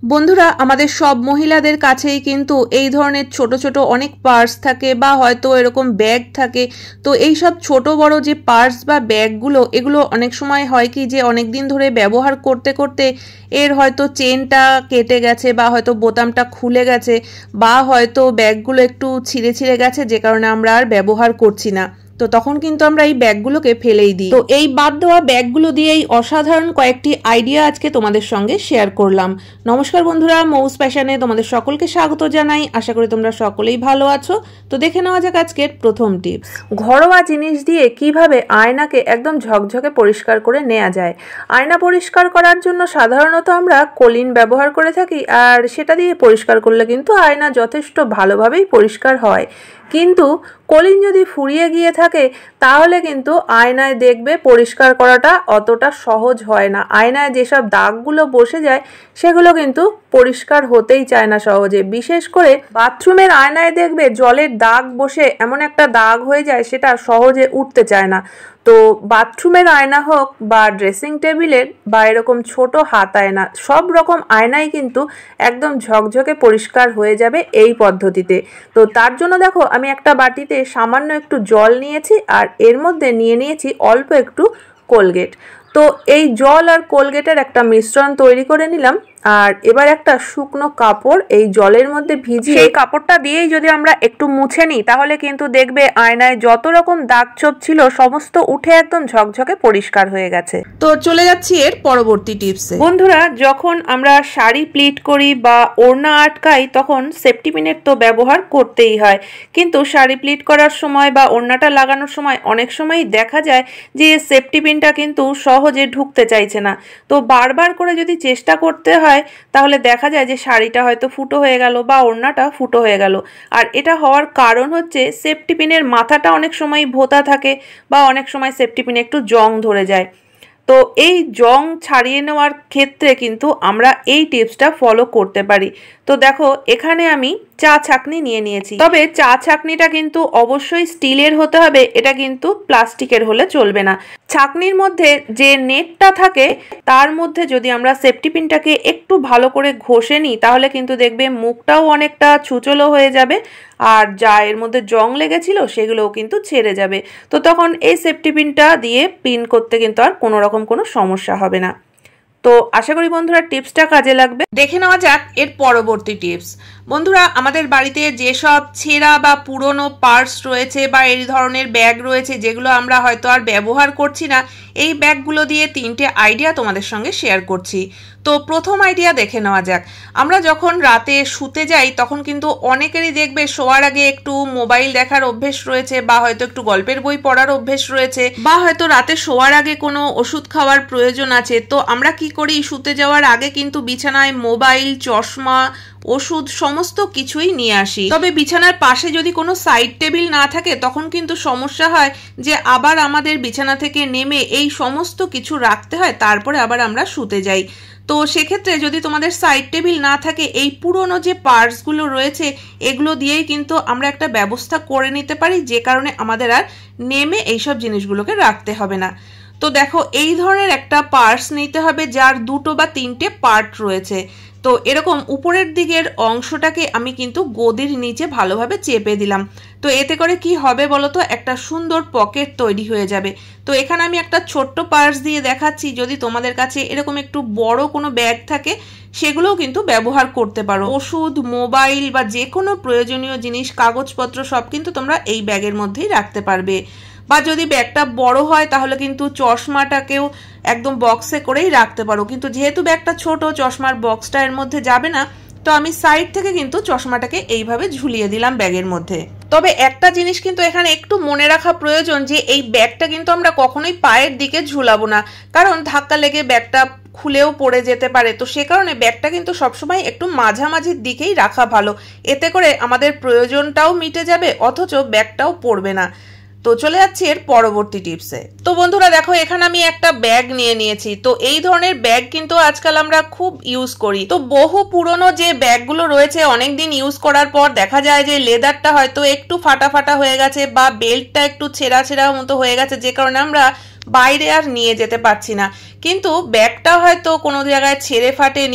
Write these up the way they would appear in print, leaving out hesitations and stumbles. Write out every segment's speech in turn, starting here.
বন্ধুরা আমাদের সব মহিলাদের কাছেই কিন্তু এই ধরনের ছোট ছোট অনেক পার্স থাকে বা হয়তো এরকম ব্যাগ থাকে। তো এই সব ছোট বড় যে পার্স বা ব্যাগগুলো এগুলো অনেক সময় হয় কি যে অনেক দিন ধরে ব্যবহার করতে করতে এর হয়তো চেনটা কেটে গেছে বা হয়তো বোতামটা খুলে গেছে বা হয়তো ব্যাগগুলো একটু ছিঁড়ে ছিঁড়ে গেছে, যে কারণে আমরা আর ব্যবহার করছি না। তো তখন কিন্তু আমরা এই ব্যাগগুলোকে ফেলেই দিই। তো এই বাদ দেওয়া ব্যাগগুলো দিয়ে এই অসাধারণ কয়েকটি আইডিয়া আজকে তোমাদের সঙ্গে শেয়ার করলাম। নমস্কার বন্ধুরা, মৌস ফ্যাশনে তোমাদের সকলকে স্বাগত জানাই। আশা করি তোমরা সকলেই ভালো আছো। তো দেখে নেওয়া যাক আজকের প্রথম টিপস। ঘরোয়া জিনিস দিয়ে কিভাবে আয়নাকে একদম ঝকঝকে পরিষ্কার করে নেওয়া যায়। আয়না পরিষ্কার করার জন্য সাধারণত আমরা কলিন ব্যবহার করে থাকি, আর সেটা দিয়ে পরিষ্কার করলে কিন্তু আয়না যথেষ্ট ভালোভাবেই পরিষ্কার হয়। কিন্তু কলিন যদি ফুরিয়ে গিয়ে থাকে তাহলে কিন্তু আয়নায় দেখবে পরিষ্কার করাটা অতটা সহজ হয় না। আয়নায় যেসব দাগগুলো বসে যায় সেগুলো কিন্তু পরিষ্কার হতেই চায় না সহজে। বিশেষ করে বাথরুমের আয়নায় দেখবে জলের দাগ বসে এমন একটা দাগ হয়ে যায় সেটা সহজে উঠতে চায় না। তো বাথরুমের আয়না হোক বা ড্রেসিং টেবিলের বা এরকম ছোট হাত আয়না, সব রকম আয়নাই কিন্তু একদম ঝকঝকে পরিষ্কার হয়ে যাবে এই পদ্ধতিতে। তো তার জন্য দেখো আমি একটা বাটিতে সামান্য একটু জল নিয়েছি আর এর মধ্যে নিয়ে নিয়েছি অল্প একটু কোলগেট। তো এই জল আর কোলগেটের একটা মিশ্রণ তৈরি করে নিলাম, আর এবার একটা শুকনো কাপড় এই জলের মধ্যে ভিজিয়ে সেই কাপড়টা দিয়েই যদি আমরা একটু মুছে নিই তাহলে কিন্তু দেখবে আয়নায় যত রকম দাগ ছোপ ছিল সমস্ত উঠে একদম ঝকঝকে পরিষ্কার হয়ে গেছে। তো চলে যাচ্ছি এর পরবর্তী টিপসে। বন্ধুরা, যখন আমরা শাড়ি প্লিট করি বা ওড়না আটকাই তখন সেফটি পিনের তো ব্যবহার করতেই হয়, কিন্তু শাড়ি প্লিট করার সময় বা ওড়নাটা লাগানোর সময় অনেক সময় দেখা যায় যে সেফটি পিনটা কিন্তু সহজে ঢুকতে চাইছে না। তো বারবার করে যদি চেষ্টা করতে হয় তাহলে দেখা যায় যে শাড়িটা হয়তো ফুটো হয়ে গেল বা ওড়নাটা ফুটো হয়ে গেল। আর এটা হওয়ার কারণ হচ্ছে সেফটি পিনের মাথাটা অনেক সময় ভোঁতা থাকে বা অনেক সময় সেফটি পিনে একটু জং ধরে যায়। তো এই জং ছাড়িয়ে নেওয়ার ক্ষেত্রে কিন্তু আমরা এই টিপসটা ফলো করতে পারি। তো দেখো এখানে আমি চা ছাঁকনি নিয়ে নিয়েছি, তবে চা ছাঁকনিটা কিন্তু অবশ্যই স্টিলের হতে হবে, এটা কিন্তু প্লাস্টিকের হলে চলবে না। ছাঁকনির মধ্যে যে নেটটা থাকে তার মধ্যে যদি আমরা সেফটি পিনটাকে একটু ভালো করে ঘষে নিই তাহলে কিন্তু দেখবে মুখটাও অনেকটা ছুচলো হয়ে যাবে, আর যা এর মধ্যে জং লেগেছিল সেগুলোও কিন্তু ছেড়ে যাবে। তো তখন এই সেফটি পিনটা দিয়ে পিন করতে কিন্তু আর কোনো রকম কোনো সমস্যা হবে না। তো আশা করি বন্ধুরা টিপসটা কাজে লাগবে। দেখে নেওয়া যাক এর পরবর্তী টিপস। বন্ধুরা, আমাদের বাড়িতে যেসব ছেঁড়া বা পুরনো পার্স রয়েছে বা এই ধরনের ব্যাগ রয়েছে যেগুলো আমরা হয়তো আর ব্যবহার করছি না, এই ব্যাগগুলো দিয়ে তিনটে আইডিয়া তোমাদের সঙ্গে শেয়ার করছি। তো প্রথম আইডিয়া দেখে নেওয়া যাক। আমরা যখন রাতে শুতে যাই তখন কিন্তু অনেকেরই দেখবে শোয়ার আগে একটু মোবাইল দেখার অভ্যেস রয়েছে বা হয়তো একটু গল্পের বই পড়ার অভ্যেস রয়েছে বা হয়তো রাতে শোয়ার আগে কোনো ওষুধ খাওয়ার প্রয়োজন আছে। তো আমরা কি করি, শুতে যাওয়ার আগে কিন্তু বিছানায় মোবাইল, চশমা, ওষুধ সমস্ত কিছুই নিয়ে আসি। তবে বিছানার পাশে যদি কোনো সাইড টেবিল না থাকে তখন কিন্তু সমস্যা হয় যে আবার আমাদের বিছানা থেকে নেমে এই সমস্ত কিছু রাখতে হয়, তারপরে আবার আমরা শুতে যাই। তো সেক্ষেত্রে যদি তোমাদের সাইড টেবিল না থাকে এই পুরনো যে পার্টসগুলো রয়েছে এগুলো দিয়েই কিন্তু আমরা একটা ব্যবস্থা করে নিতে পারি, যে কারণে আমাদের আর নেমে এইসব জিনিসগুলোকে রাখতে হবে না। তো দেখো এই ধরনের একটা পার্স নিতে হবে যার দুটো বা তিনটে পার্ট রয়েছে। তো এরকম উপরের দিকের অংশটাকে আমি কিন্তু গদির নিচে ভালোভাবে চেপে দিলাম। তো এতে করে কি হবে বলতো, একটা সুন্দর পকেট তৈরি হয়ে যাবে। তো এখানে আমি একটা ছোট্ট পার্স দিয়ে দেখাচ্ছি, যদি তোমাদের কাছে এরকম একটু বড় কোনো ব্যাগ থাকে সেগুলোও কিন্তু ব্যবহার করতে পারো। ওষুধ, মোবাইল বা যে কোনো প্রয়োজনীয় জিনিস, কাগজপত্র সব কিন্তু তোমরা এই ব্যাগের মধ্যেই রাখতে পারবে। বা যদি ব্যাগটা বড় হয় তাহলে কিন্তু চশমাটাকেও একদম বক্সে করেই রাখতে পারো, কিন্তু যেহেতু ব্যাগটা ছোট চশমার বক্সটা এর মধ্যে যাবে না, তো আমি সাইড থেকে কিন্তু চশমাটাকে এইভাবে ঝুলিয়ে দিলাম ব্যাগের মধ্যে। তবে একটা জিনিস কিন্তু এখানে একটু মনে রাখা প্রয়োজন যে এই ব্যাগটা কিন্তু আমরা কখনোই পায়ের দিকে ঝুলাবো না, কারণ ধাক্কা লেগে ব্যাগটা খুলেও পড়ে যেতে পারে। তো সে কারণে ব্যাগটা কিন্তু সবসময় একটু মাঝামাঝির দিকেই রাখা ভালো, এতে করে আমাদের প্রয়োজনটাও মিটে যাবে অথচ ব্যাগটাও পড়বে না। তো চলে যাচ্ছি এর পরবর্তী টিপসে। তো বন্ধুরা দেখো এখানে আমি একটা ব্যাগ নিয়ে নিয়েছি। তো এই ধরনের ব্যাগ কিন্তু আজকাল আমরা খুব ইউজ করি। তো বহু পুরনো যে ব্যাগগুলো রয়েছে অনেকদিন ইউজ করার পর দেখা যায় যে লেদারটা হয়তো একটু ফাটা ফাটা হয়ে গেছে বা বেল্টটা একটু ছেঁড়া ছেঁড়া মতো হয়ে গেছে, যে কারণে আমরা বাইরে আর নিয়ে যেতে পারছি না। কিন্তু ব্যাগটা হয়তো কোনো জায়গায় ছেড়ে ফাটেনি, তো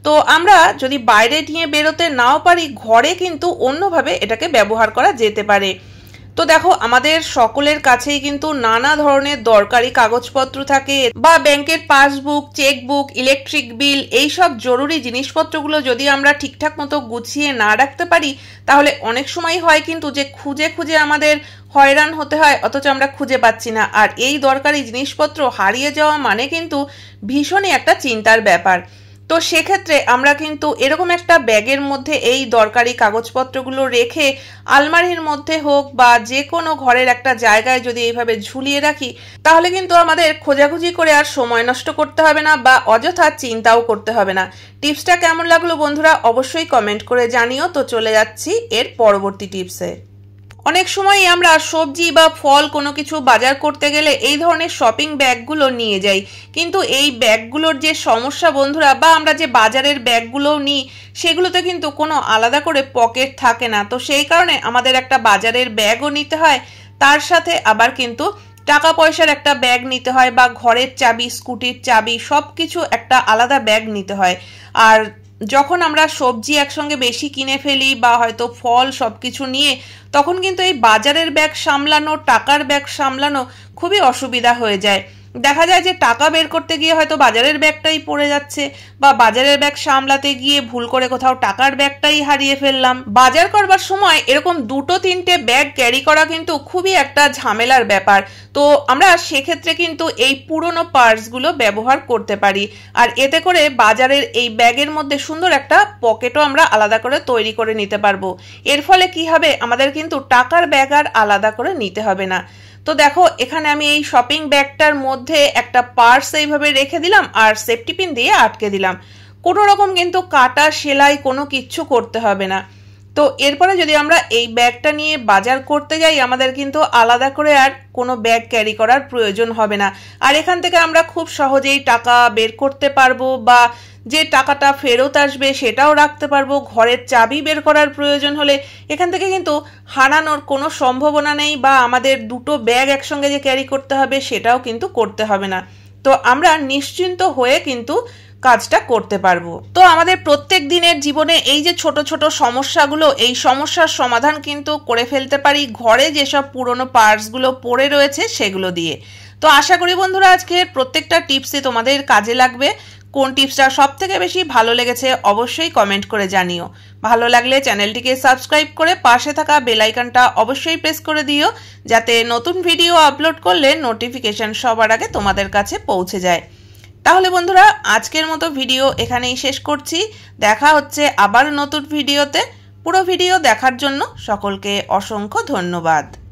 তো আমরা যদি বাইরে নিয়ে বেরোতে নাও পারি, ঘরে কিন্তু অন্যভাবে এটাকে ব্যবহার করা যেতে পারে। তো দেখো, আমাদের সকলের কাছেই কিন্তু নানা ধরনের দরকারি কাগজপত্র থাকে, বা ব্যাংকের পাসবুক, চেকবুক, ইলেকট্রিক বিল, এইসব জরুরি জিনিসপত্রগুলো যদি আমরা ঠিকঠাক মতো গুছিয়ে না রাখতে পারি, তাহলে অনেক সময় হয় কিন্তু যে খুঁজে খুঁজে আমাদের হয়রান হতে হয়, অথচ আমরা খুঁজে পাচ্ছি না। আর এই দরকারি জিনিসপত্র হারিয়ে যাওয়া মানে কিন্তু ভীষণই একটা চিন্তার ব্যাপার। তো সেক্ষেত্রে আমরা কিন্তু এরকম একটা ব্যাগের মধ্যে এই দরকারি কাগজপত্রগুলো রেখে আলমারির মধ্যে হোক বা যে কোনো ঘরের একটা জায়গায় যদি এইভাবে ঝুলিয়ে রাখি, তাহলে কিন্তু আমাদের খোঁজাখুঁজি করে আর সময় নষ্ট করতে হবে না বা অযথা চিন্তাও করতে হবে না। টিপসটা কেমন লাগলো বন্ধুরা, অবশ্যই কমেন্ট করে জানিও। তো চলে যাচ্ছি এর পরবর্তী টিপসে। অনেক সময় আমরা সবজি বা ফল কোনো কিছু বাজার করতে গেলে এই ধরনের শপিং ব্যাগগুলো নিয়ে যাই, কিন্তু এই ব্যাগগুলোর যে সমস্যা বন্ধুরা, বা আমরা যে বাজারের ব্যাগগুলো নিই সেগুলোতে কিন্তু কোনো আলাদা করে পকেট থাকে না। তো সেই কারণে আমাদের একটা বাজারের ব্যাগও নিতে হয়, তার সাথে আবার কিন্তু টাকা পয়সার একটা ব্যাগ নিতে হয়, বা ঘরের চাবি, স্কুটির চাবি, সব কিছু একটা আলাদা ব্যাগ নিতে হয়। আর যখন আমরা সবজি একসঙ্গে বেশি কিনে ফেলি বা হয়তো ফল সবকিছু নিয়ে, তখন কিন্তু এই বাজারের ব্যাগ সামলানো, টাকার ব্যাগ সামলানো খুবই অসুবিধা হয়ে যায়। দেখা যায় যে টাকা বের করতে গিয়ে হয়তো বাজারের ব্যাগটাই পড়ে যাচ্ছে, বা বাজারের ব্যাগ সামলাতে গিয়ে ভুল করে কোথাও টাকার ব্যাগটাই হারিয়ে ফেললাম। বাজার করবার সময় এরকম 2-3টে ব্যাগ ক্যারি করা কিন্তু খুবই একটা ঝামেলার ব্যাপার। তো আমরা সেক্ষেত্রে কিন্তু এই পুরনো পার্সগুলো ব্যবহার করতে পারি, আর এতে করে বাজারের এই ব্যাগের মধ্যে সুন্দর একটা পকেটও আমরা আলাদা করে তৈরি করে নিতে পারবো। এর ফলে কি হবে, আমাদের কিন্তু টাকার ব্যাগ আর আলাদা করে নিতে হবে না। তো দেখো, এখানে আমি এই শপিং ব্যাগটার মধ্যে একটা পার্স এইভাবে রেখে দিলাম আর সেফটি পিন দিয়ে আটকে দিলাম। কোনো রকম কিন্তু কাটা, সেলাই কোনো কিচ্ছু করতে হবে না। তো এরপরে যদি আমরা এই ব্যাগটা নিয়ে বাজার করতে যাই, আমাদের কিন্তু আলাদা করে আর কোনো ব্যাগ ক্যারি করার প্রয়োজন হবে না। আর এখান থেকে আমরা খুব সহজেই টাকা বের করতে পারবো, বা যে টাকাটা ফেরত আসবে সেটাও রাখতে পারবো। ঘরের চাবি বের করার প্রয়োজন হলে এখান থেকে কিন্তু হারানোর কোনো সম্ভাবনা নেই, বা আমাদের 2টো ব্যাগ একসঙ্গে যে ক্যারি করতে হবে সেটাও কিন্তু করতে হবে না। তো আমরা নিশ্চিন্ত হয়ে কিন্তু কাজটা করতে পারবো। তো আমাদের প্রত্যেক দিনের জীবনে এই যে ছোট ছোট সমস্যাগুলো, এই সমস্যার সমাধান কিন্তু করে ফেলতে পারি ঘরে যেসব পুরনো পার্টসগুলো পড়ে রয়েছে সেগুলো দিয়ে। তো আশা করি বন্ধুরা আজকের প্রত্যেকটা টিপসই তোমাদের কাজে লাগবে। কোন টিপসটা সব থেকে বেশি ভালো লেগেছে অবশ্যই কমেন্ট করে জানিও। ভালো লাগলে চ্যানেলটিকে সাবস্ক্রাইব করে পাশে থাকা বেল আইকনটা অবশ্যই প্রেস করে দিও, যাতে নতুন ভিডিও আপলোড করলে নোটিফিকেশন সবার আগে তোমাদের কাছে পৌঁছে যায়। তাহলে বন্ধুরা আজকের মতো ভিডিও এখানেই শেষ করছি। দেখা হচ্ছে আবার নতুন ভিডিওতে। পুরো ভিডিও দেখার জন্য সকলকে অসংখ্য ধন্যবাদ।